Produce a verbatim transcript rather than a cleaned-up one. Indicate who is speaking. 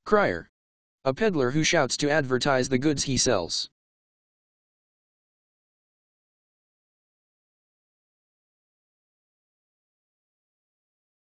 Speaker 1: Crier. A peddler who shouts to advertise the goods he sells.